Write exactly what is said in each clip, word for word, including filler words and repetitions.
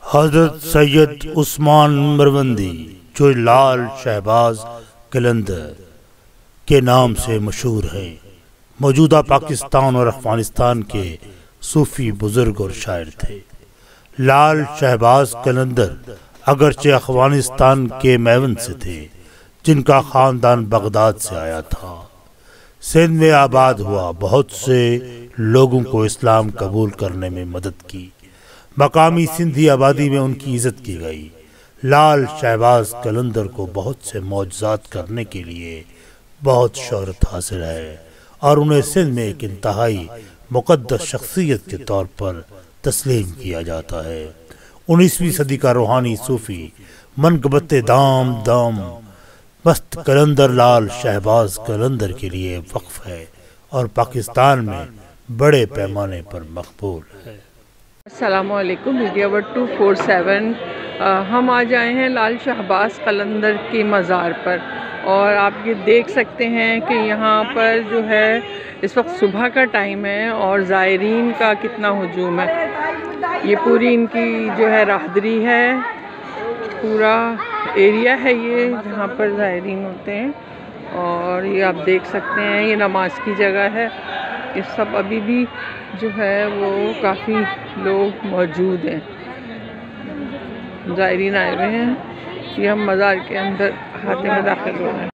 हज़रत सैयद उस्मान मरवंदी जो लाल शहबाज कलंदर के नाम से मशहूर है, मौजूदा पाकिस्तान और अफगानिस्तान के सूफी बुजुर्ग और शायर थे। लाल शहबाज कलंदर अगरचे अफगानिस्तान के मेवन से थे, जिनका खानदान बगदाद से आया था। सिंध में आबाद हुआ, बहुत से लोगों को इस्लाम कबूल करने में मदद की। मकामी सिंधी आबादी में उनकी इज्जत की गई। लाल शहबाज कलंदर को बहुत से मौजज़ात करने के लिए बहुत शोहरत हासिल है और उन्हें सिंध में एक इंतहाई मुक़द्दस शख्सियत के तौर पर तस्लीम किया जाता है। उन्नीसवीं सदी का रूहानी सूफी मनक़बत दाम दाम मस्त कलंदर लाल शहबाज कलंदर के लिए वक्फ है और पाकिस्तान में बड़े पैमाने पर मकबूल है। अस्सलामुअलैकुम, media word two four seven. हम आज आए हैं लाल शहबाज कलंदर की मज़ार पर और आप ये देख सकते हैं कि यहाँ पर जो है इस वक्त सुबह का टाइम है और ज़ायरीन का कितना हुजूम है। ये पूरी इनकी जो है राहदरी है, पूरा एरिया है ये जहाँ पर ज़ायरीन होते हैं और ये आप देख सकते हैं ये नमाज की जगह है। ये सब अभी भी जो है वो काफ़ी लोग मौजूद हैं, ज़ायरीन आए हुए हैं। ये हम मज़ार के अंदर हाथे में दाखिल हो रहे हैं।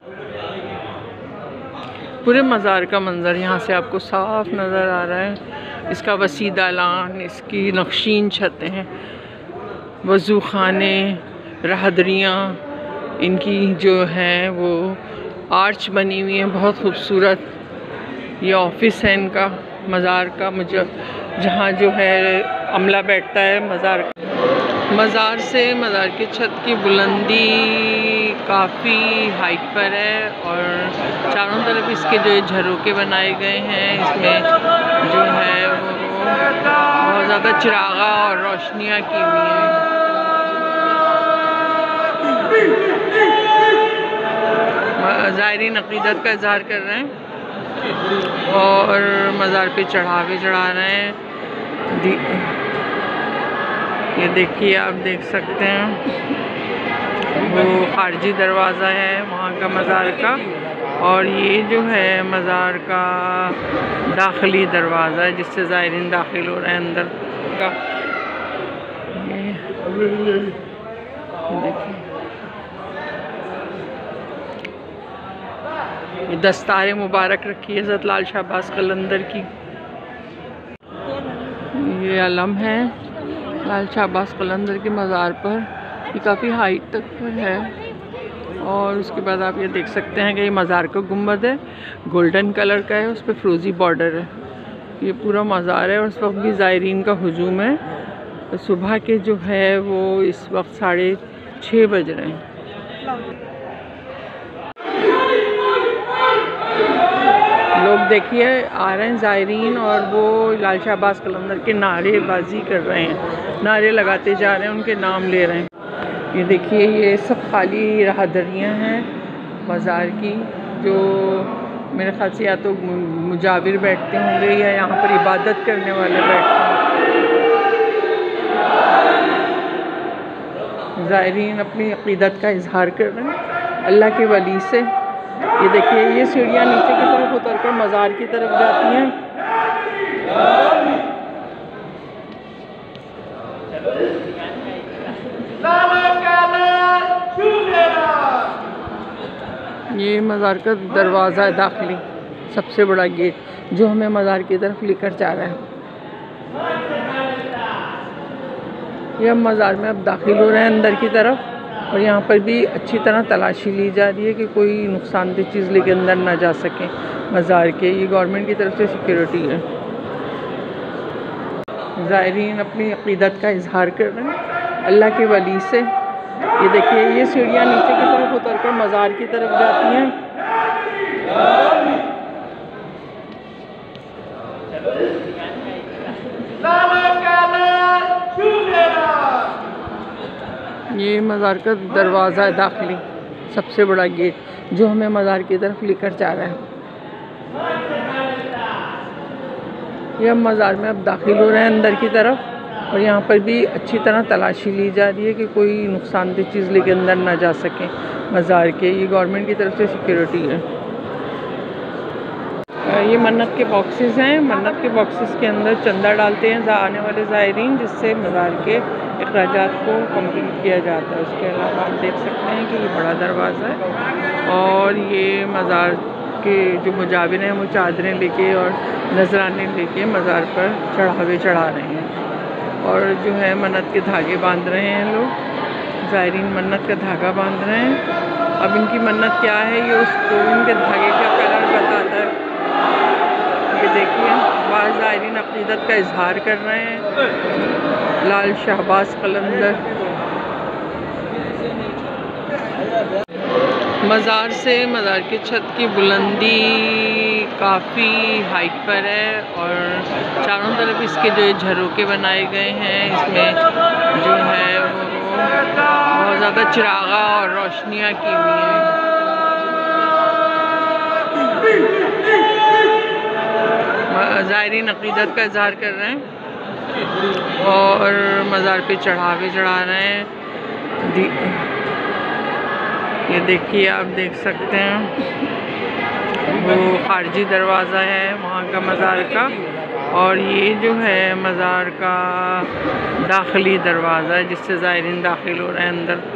पूरे मज़ार का मंज़र यहाँ से आपको साफ नज़र आ रहा है। इसका वसी दालान, इसकी नक्शीन छतें हैं, वज़ू खाने, राहदरियाँ, इनकी जो हैं वो आर्च बनी हुई हैं, बहुत खूबसूरत। ये ऑफिस है इनका मज़ार का, मुझे जहाँ जो है अमला बैठता है मज़ार। मज़ार से मज़ार की छत की बुलंदी काफ़ी हाइट पर है और चारों तरफ इसके जो झरोके बनाए गए हैं, इसमें जो है वो बहुत ज़्यादा चिरागा और रोशनियाँ की हुई हैं। ज़ायरीन अक़ीदत का इज़हार कर रहे हैं और मज़ार पे चढ़ावे चढ़ा रहे हैं। ये देखिए, आप देख सकते हैं वो खारजी दरवाज़ा है वहाँ का मज़ार का और ये जो है मज़ार का दाखिली दरवाज़ा है जिससे ज़ायरीन दाखिल हो रहे हैं अंदर का। ये देखिए, ये दस्तार मुबारक रखी है हज़रत लाल शहबाज कलंदर की। ये अलम है लाल शहबाज कलंदर के मज़ार पर, ये काफ़ी हाइट तक पर है। और उसके बाद आप ये देख सकते हैं कि ये मज़ार का गुंबद है, गोल्डन कलर का है, उस पर फ्रोज़ी बॉर्डर है। ये पूरा मज़ार है और उस वक्त भी ज़ायरीन का हुजूम है। तो सुबह के जो है वो इस वक्त साढ़े छः बज रहे हैं। लोग देखिए आ रहे हैं ज़ायरीन और वो लाल शहबाज कलंदर के नारेबाजी कर रहे हैं, नारे लगाते जा रहे हैं, उनके नाम ले रहे हैं। ये देखिए, ये सब खाली राहदरियाँ हैं मज़ार की, जो मेरे ख़्याल से या तो मुजाविर बैठते होंगे या यहाँ पर इबादत करने वाले बैठते हैं। ज़ायरीन अपनी अक़ीदत का इज़हार कर रहे हैं अल्लाह के वली से। ये देखिए, ये सीढ़ियाँ नीचे की तरफ उतर कर मज़ार की तरफ जाती हैं। ये मज़ार का दरवाज़ा है दाखिली, सबसे बड़ा गेट जो हमें मज़ार की तरफ लेकर जा रहा है। ये हम मज़ार में अब दाखिल हो रहे हैं अंदर की तरफ और यहाँ पर भी अच्छी तरह तलाशी ली जा रही है कि कोई नुकसानदेह चीज़ लेके अंदर ना जा सके मज़ार के। ये गवर्नमेंट की तरफ से सिक्योरिटी है। ज़ायरीन अपनी अक़ीदत का इज़हार कर रहे हैं अल्लाह के वली से। ये देखिए, ये सीढ़ियाँ नीचे की तरफ उतर कर मज़ार की तरफ जाती हैं। ये मज़ार का दरवाज़ा है दाखिली, सबसे बड़ा गेट जो हमें मज़ार की तरफ लेकर जा रहा है। ये हम मज़ार में अब दाखिल हो रहे हैं अंदर की तरफ और यहाँ पर भी अच्छी तरह तलाशी ली जा रही है कि कोई नुकसानदेह चीज़ लेके अंदर ना जा सके मज़ार के। ये गवर्नमेंट की तरफ से सिक्योरिटी है। ये मन्नत के बॉक्सेस हैं। मन्नत के बॉक्सेस के अंदर चंदा डालते हैं आने वाले ज़ायरीन, जिससे मज़ार के अखराजात को कंप्लीट किया जाता है। उसके अलावा आप देख सकते हैं कि ये बड़ा दरवाज़ा है और ये मज़ार के जो मुजाविर हैं वो चादरें लेके और नजराने लेके मज़ार पर चढ़ावे चढ़ा रहे हैं और जो है मन्नत के धागे बांध रहे हैं लोग। ज़ायरीन मन्नत का धागा बांध रहे हैं। अब इनकी मन्नत क्या है ये उसको इनके धागे का कलर बताता है। ये देखिए बाज़ ज़ायरीन अक़ीदत का इजहार कर रहे हैं। लाल शहबाज कलंदर। मज़ार से मज़ार की छत की बुलंदी काफ़ी हाइट पर है और चारों तरफ इसके जो झरोके बनाए गए हैं इसमें जो है वो बहुत ज़्यादा चिरागा और रोशनियाँ की हुई हैं। ज़ायरीन अक़ीदत का इजहार कर रहे हैं और मज़ार पे चढ़ावे चढ़ा रहे हैं। ये देखिए आप देख सकते हैं वो खारजी दरवाज़ा है वहाँ का मज़ार का और ये जो है मज़ार का दाखिली दरवाज़ा है जिससे ज़ायरीन दाखिल हो रहे हैं अंदर।